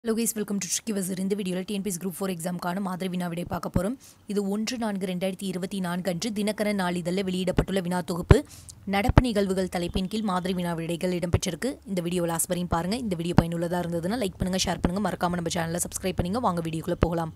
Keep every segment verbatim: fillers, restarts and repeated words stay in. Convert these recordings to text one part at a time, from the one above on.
Hello guys, welcome to Tricky WAZIR. இந்த வீடியோல T N P S C Group four எக்ஸாம்கான மாதிரி வினா விடை பார்க்க போறோம். இது ஒன்று நான்கு இரண்டாயிரத்து இருபத்தி நான்கு அன்று தினகரன் நாளிதழில் வெளியிடப்பட்டுள்ள வினா தொகுப்பு. நடப்பு நிகழ்வுகள் தலைப்பின் கீழ் மாதிரி வினா விடைகள் இடம்பெற்றிருக்கு. இந்த வீடியோ லாஸ்ட் வரையும் பாருங்க. இந்த வீடியோ பயனுள்ளதா இருந்ததுன்னா லைக் பண்ணுங்க, ஷேர் பண்ணுங்க, மறக்காம நம்ம சேனலை சப்ஸ்கிரைப் பண்ணுங்க. வாங்க வீடியோக்குள்ள போகலாம்.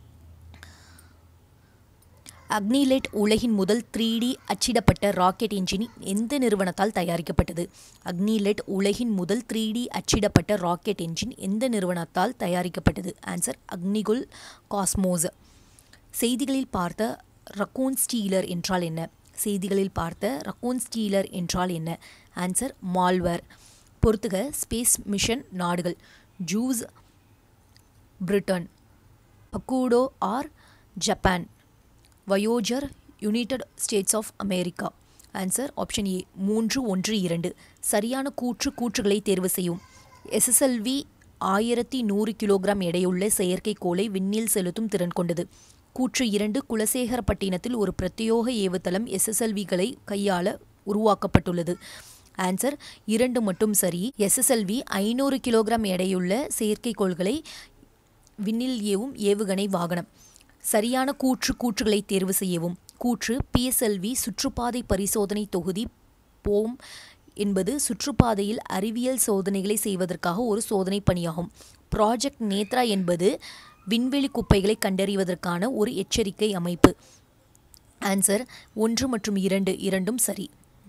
அக்னிலைட் உலகின் முதல் த்ரீ டி அச்சிடப்பட்ட ராக்கெட் என்ஜின் எந்த நிறுவனத்தால் தயாரிக்கப்பட்டது? அக்னிலைட் உலகின் முதல் த்ரீ டி அச்சிடப்பட்ட ராக்கெட் என்ஜின் எந்த நிறுவனத்தால் தயாரிக்கப்பட்டது? ஆன்சர் அக்னிகுல் காஸ்மோஸ். செய்திகளில் பார்த்த ரக்கூன் ஸ்டீலர் என்றால் என்ன? செய்திகளில் பார்த்த ரக்கூன் ஸ்டீலர் என்றால் என்ன? Answer malware. பொறுத்துக ஸ்பேஸ் மிஷன் நாடுகள். ஜூஸ் பிரிட்டன், அக்கூடோ ஆர் Japan. Voyager United States of America. Answer option A மூன்று ஒன்று இரண்டு. சரியான கூற்று கூற்றுகளை தேர்வு செய்யும். எஸ் எஸ் எல் வி ஆயிரத்தி நூறு கிலோகிராம் எடையுள்ள செயற்கைக்கோளை விண்ணில் செலுத்தும் திறன் கொண்டது. கூற்று இரண்டு. குலசேகரப்பட்டினத்தில் ஒரு பிரத்யோக ஏவுதளம் எஸ் எஸ் எல் விகளை கையாள உருவாக்கப்பட்டுள்ளது. ஆன்சர் இரண்டு மட்டும் சரி. எஸ் எஸ் எல் வி ஐநூறு கிலோகிராம் எடையுள்ள செயற்கைக்கோள்களை விண்ணில் ஏவும் ஏவுகணை வாகனம். சரியான கூற்று கூற்றுகளை தேர்வு செய்யவும். கூற்று பி எஸ் எல் வி சுற்றுப்பாதை பரிசோதனை தொகுதி போம் என்பது சுற்றுப்பாதையில் அறிவியல் சோதனைகளை செய்வதற்காக ஒரு சோதனை பணியாகும். ப்ராஜெக்ட் நேத்ரா என்பது விண்வெளி குப்பைகளை கண்டறிவதற்கான ஒரு எச்சரிக்கை அமைப்பு. ஆன்சர் ஒன்று மற்றும் இரண்டு இரண்டும் சரி.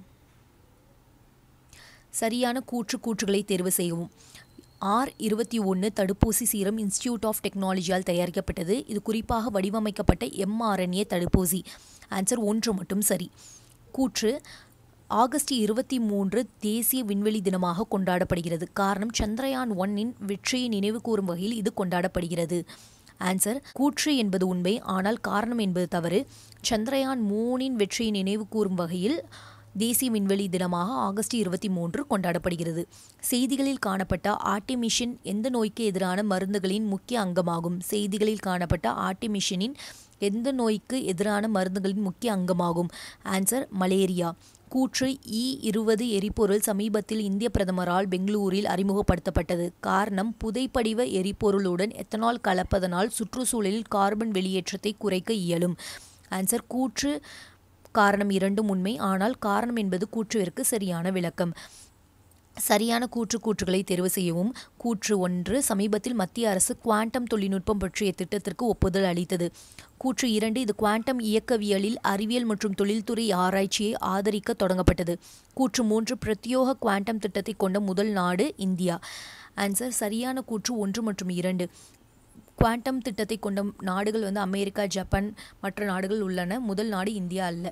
சரியான கூற்று கூற்றுகளை தேர்வு செய்யவும். ஆர் இருபத்தி ஒன்று தடுப்பூசி சீரம் இன்ஸ்டிடியூட் ஆஃப் டெக்னாலஜியால் தயாரிக்கப்பட்டது. இது குறிப்பாக வடிவமைக்கப்பட்ட எம்ஆர்என்ஏ தடுப்பூசி. ஆன்சர் ஒன்று மட்டும் சரி. கூற்று ஆகஸ்ட் இருபத்தி மூன்று தேசிய விண்வெளி தினமாக கொண்டாடப்படுகிறது. காரணம் சந்திரயான் ஒன்னின் வெற்றியை நினைவு கூறும் வகையில் இது கொண்டாடப்படுகிறது. ஆன்சர் கூற்று என்பது உண்மை, ஆனால் காரணம் என்பது தவறு. சந்திரயான் மூணின் வெற்றியை நினைவு கூறும் வகையில் தேசிய விண்வெளி தினமாக ஆகஸ்ட் இருபத்தி மூன்று கொண்டாடப்படுகிறது. செய்திகளில் காணப்பட்ட ஆர்டிமிஷன் எந்த நோய்க்கு எதிரான மருந்துகளின் முக்கிய அங்கமாகும்? செய்திகளில் காணப்பட்ட ஆர்டிமிஷனின் எந்த நோய்க்கு எதிரான மருந்துகளின் முக்கிய அங்கமாகும்? Answer malaria. கூற்று இ இருபது எரிபொருள் சமீபத்தில் இந்திய பிரதமரால் பெங்களூரில் அறிமுகப்படுத்தப்பட்டது. காரணம் புதைப்படிவ எரிபொருளுடன் எத்தனால் கலப்பதனால் சுற்றுச்சூழலில் கார்பன் வெளியேற்றத்தை குறைக்க இயலும். ஆன்சர் கூற்று காரணம் இரண்டும் உண்மை, ஆனால் காரணம் என்பது கூற்றுவிற்கு சரியான விளக்கம். சரியான கூற்று கூற்றுகளை தேர்வு செய்யவும். கூற்று ஒன்று. சமீபத்தில் மத்திய அரசு குவாண்டம் தொழில்நுட்பம் பற்றிய திட்டத்திற்கு ஒப்புதல் அளித்தது. கூற்று இரண்டு. இது குவாண்டம் இயக்கவியலில் அறிவியல் மற்றும் தொழில்துறை ஆராய்ச்சியை ஆதரிக்க தொடங்கப்பட்டது. கூற்று மூன்று. பிரத்யோக குவாண்டம் திட்டத்தை கொண்ட முதல் நாடு இந்தியா. ஆன்சர் சரியான கூற்று ஒன்று மற்றும் இரண்டு. குவாண்டம் திட்டத்தை கொண்ட நாடுகள் வந்து அமெரிக்கா, ஜப்பான் மற்ற நாடுகள் உள்ளன. முதல் நாடு இந்தியா அல்ல.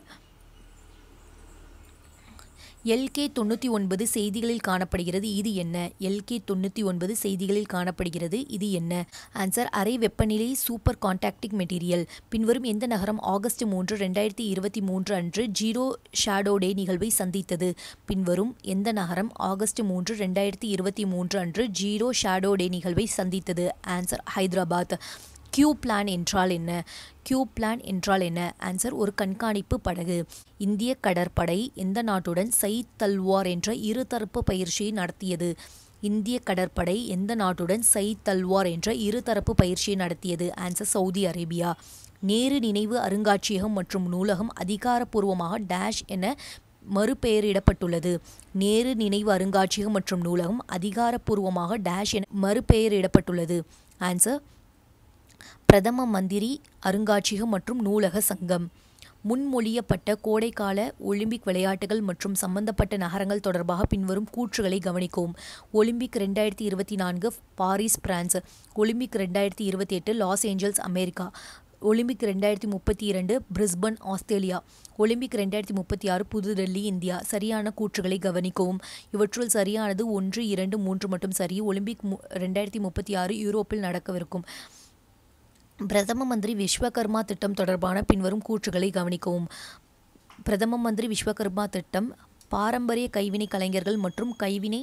எல்கே தொண்ணூற்றி ஒன்பது செய்திகளில் காணப்படுகிறது, இது என்ன? எல்கே தொண்ணூற்றி ஒன்பது செய்திகளில் காணப்படுகிறது, இது என்ன? ஆன்சர் அரை வெப்பநிலை சூப்பர் கான்டாக்டிக் மெட்டீரியல். பின்வரும் எந்த நகரம் ஆகஸ்ட் மூன்று ரெண்டாயிரத்தி இருபத்தி மூன்று அன்று ஜீரோ ஷேடோ டே நிகழ்வை சந்தித்தது? பின்வரும் எந்த நகரம் ஆகஸ்ட் மூன்று ரெண்டாயிரத்தி இருபத்தி மூன்று அன்று ஜீரோ ஷேடோ டே நிகழ்வை சந்தித்தது? ஆன்சர் ஹைதராபாத். கியூ பிளான் என்றால் என்ன? கியூ பிளான் என்றால் என்ன? ஆன்சர் ஒரு கண்காணிப்பு படகு. இந்திய கடற்படை எந்த நாட்டுடன் சயித் தல்வார் என்ற இருதரப்பு பயிற்சியை நடத்தியது? இந்திய கடற்படை எந்த நாட்டுடன் சயித் தல்வார் என்ற இருதரப்பு பயிற்சியை நடத்தியது? Answer Saudi Arabia. நேரு நினைவு அருங்காட்சியகம் மற்றும் நூலகம் அதிகாரப்பூர்வமாக டேஷ் என மறுபெயரிடப்பட்டுள்ளது. நேரு நினைவு அருங்காட்சியகம் மற்றும் நூலகம் அதிகாரப்பூர்வமாக டேஷ் என மறுபெயரிடப்பட்டுள்ளது. ஆன்சர் பிரதம மந்திரி அருங்காட்சியகம் மற்றும் நூலக சங்கம். முன்மொழியப்பட்ட கோடைக்கால ஒலிம்பிக் விளையாட்டுகள் மற்றும் சம்பந்தப்பட்ட நகரங்கள் தொடர்பாக பின்வரும் கூற்றுகளை கவனிக்கவும். ஒலிம்பிக் ரெண்டாயிரத்தி இருபத்தி நான்கு பாரிஸ் பிரான்ஸ். ஒலிம்பிக் ரெண்டாயிரத்தி இருபத்தி எட்டு லாஸ் ஏஞ்சல்ஸ் அமெரிக்கா. ஒலிம்பிக் ரெண்டாயிரத்தி முப்பத்தி இரண்டு பிரிஸ்பன் ஆஸ்திரேலியா. ஒலிம்பிக் ரெண்டாயிரத்தி முப்பத்தி ஆறு புதுடெல்லி இந்தியா. சரியான கூற்றுகளை கவனிக்கவும். இவற்றுள் சரியானது ஒன்று இரண்டு மூன்று மட்டும் சரி. ஒலிம்பிக் ரெண்டாயிரத்தி முப்பத்தி ஆறு யூரோப்பில் நடக்கவிருக்கும். பிரதம மந்திரி விஸ்வகர்மா திட்டம் தொடர்பான பின்வரும் கூற்றுகளை கவனிக்கவும். பிரதம மந்திரி விஸ்வகர்மா திட்டம் பாரம்பரிய கைவினை கலைஞர்கள் மற்றும் கைவினை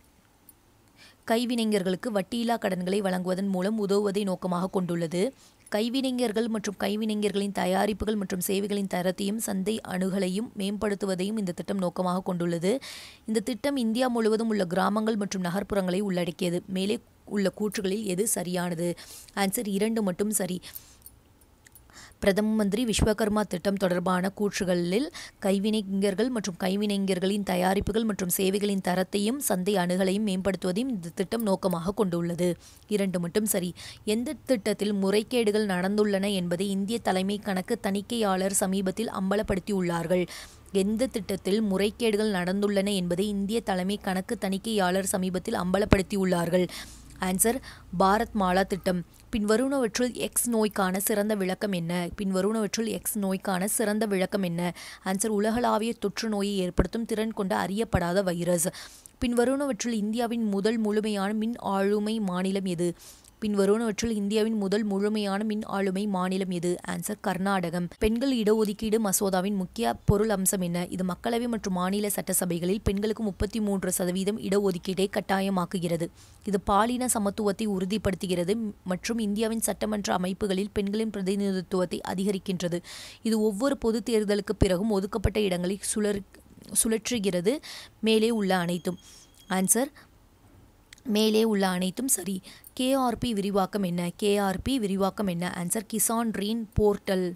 கைவினைஞர்களுக்கு வட்டியில்லா கடன்களை வழங்குவதன் மூலம் உதவுவதை நோக்கமாக கொண்டுள்ளது. கைவினைஞர்கள் மற்றும் கைவினைஞர்களின் தயாரிப்புகள் மற்றும் சேவைகளின் தரத்தையும் சந்தை அணுகலையும் மேம்படுத்துவதையும் இந்த திட்டம் நோக்கமாக கொண்டுள்ளது. இந்த திட்டம் இந்தியா முழுவதும் உள்ள கிராமங்கள் மற்றும் நகர்ப்புறங்களை உள்ளடக்கியது. மேலே உள்ள கூற்றுகளில் எது சரியானது? ஆன்சர் இரண்டு மட்டும் சரி. பிரதம மந்திரி விஸ்வகர்மா திட்டம் தொடர்பான கூற்றுகளில் கைவினைஞர்கள் மற்றும் கைவினைஞர்களின் தயாரிப்புகள் மற்றும் சேவைகளின் தரத்தையும் சந்தை அணுகலையும் மேம்படுத்துவதையும் இந்த திட்டம் நோக்கமாக கொண்டுள்ளது. இரண்டு மட்டும் சரி. எந்த திட்டத்தில் முறைகேடுகள் நடந்துள்ளன என்பதை இந்திய தலைமை கணக்கு தணிக்கையாளர் சமீபத்தில் அம்பலப்படுத்தியுள்ளார்கள்? எந்த திட்டத்தில் முறைகேடுகள் நடந்துள்ளன என்பதை இந்திய தலைமை கணக்கு தணிக்கையாளர் சமீபத்தில் அம்பலப்படுத்தியுள்ளார்கள்? ஆன்சர் பாரத் மாலா திட்டம். பின்வருவனவற்றுள் எக்ஸ் நோய்க்கான சிறந்த விளக்கம் என்ன? பின்வருவனவற்றுள் எக்ஸ் நோய்க்கான சிறந்த விளக்கம் என்ன? ஆன்சர் உலகளாவிய தொற்று நோயை ஏற்படுத்தும் திறன் கொண்ட அறியப்படாத வைரஸ். பின்வருவனவற்றுள் இந்தியாவின் முதல் முழுமையான மின் ஆளுமை மாநிலம் எது? பின்வருவனவற்றுள் இந்தியாவின் முதல் முழுமையான மின் ஆளுமை மாநிலம் எது? ஆன்சர் கர்நாடகம். பெண்கள் இடஒதுக்கீடு மசோதாவின் முக்கிய பொருள் அம்சம் என்ன? இது மக்களவை மற்றும் மாநில சட்டசபைகளில் பெண்களுக்கு முப்பத்தி மூன்று சதவீதம் இடஒதுக்கீட்டை கட்டாயமாக்குகிறது. இது பாலின சமத்துவத்தை உறுதிப்படுத்துகிறது மற்றும் இந்தியாவின் சட்டமன்ற அமைப்புகளில் பெண்களின் பிரதிநிதித்துவத்தை அதிகரிக்கின்றது. இது ஒவ்வொரு பொது தேர்தலுக்கு பிறகும் ஒதுக்கப்பட்ட இடங்களை சுழற் சுழற்றுகிறது. மேலே உள்ள அனைத்தும். ஆன்சர் மேலே உள்ள அனைத்தும் சரி. கேஆர்பி விரிவாக்கம் என்ன? கேஆர்பி விரிவாக்கம் என்ன? Answer Kisan Rin portal.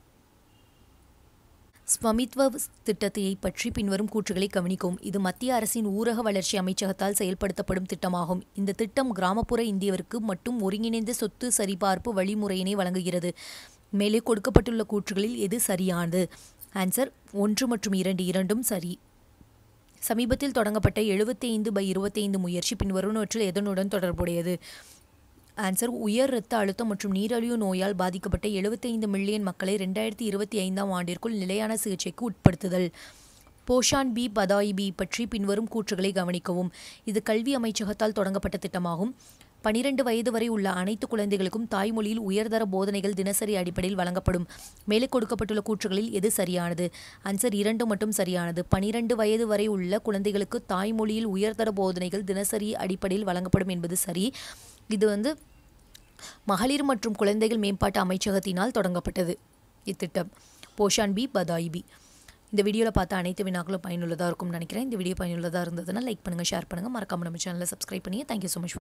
ஸ்வமித்வ திட்டத்தை பற்றி பின்வரும் கூற்றுகளை கவனிக்கவும். இது மத்திய அரசின் ஊரக வளர்ச்சி அமைச்சகத்தால் செயல்படுத்தப்படும் திட்டமாகும். இந்த திட்டம் கிராமப்புற இந்தியருக்கு மட்டும் ஒருங்கிணைந்த சொத்து சரிபார்ப்பு வழிமுறையினை வழங்குகிறது. மேலே கொடுக்கப்பட்டுள்ள கூற்றுகளில் எது சரியானது? ஆன்சர் ஒன்று மற்றும் இரண்டு இரண்டும் சரி. சமீபத்தில் தொடங்கப்பட்ட எழுபத்தி ஐந்து பை இருபத்தி ஐந்து முயற்சி பின்வருவனவற்றில் எதனுடன் தொடர்புடையது? ஆன்சர் உயர் இரத்த அழுத்தம் மற்றும் நீரிழிவு நோயால் பாதிக்கப்பட்ட எழுபத்தி ஐந்து மில்லியன் மக்களை இரண்டாயிரத்தி இருபத்தி ஐந்தாம் ஆண்டிற்குள் நிலையான சிகிச்சைக்கு உட்படுத்துதல். போஷான் பி பதாய் பி பற்றி பின்வரும் கூற்றுகளை கவனிக்கவும். இது கல்வி அமைச்சகத்தால் தொடங்கப்பட்ட திட்டமாகும். பனிரெண்டு வயது வரை உள்ள அனைத்து குழந்தைகளுக்கும் தாய்மொழியில் உயர்தர போதனைகள் தினசரி அடிப்படையில் வழங்கப்படும். மேலே கொடுக்கப்பட்டுள்ள கூற்றுகளில் எது சரியானது? ஆன்சர் இரண்டு மட்டும் சரியானது. பனிரெண்டு வயது வரை உள்ள குழந்தைகளுக்கு தாய்மொழியில் உயர்தர போதனைகள் தினசரி அடிப்படையில் வழங்கப்படும் என்பது சரி. இது வந்து மகளிர் மற்றும் குழந்தைகள் மேம்பாட்டு அமைச்சகத்தினால் தொடங்கப்பட்டது இத்திட்டம். போஷான் பி பதாய் பி. இந்த வீடியோவில் பார்த்த அனைத்து வினாக்களும் பயனுள்ளதாக இருக்கும்னு நினைக்கிறேன். இந்த வீடியோ பயனுள்ளதாக இருந்ததுன்னா லைக் பண்ணுங்கள், ஷேர் பண்ணுங்கள், மறக்காம நம்ம சேனலை சப்ஸ்கிரைப் பண்ணி தேங்க்யூ ஸோ மச்.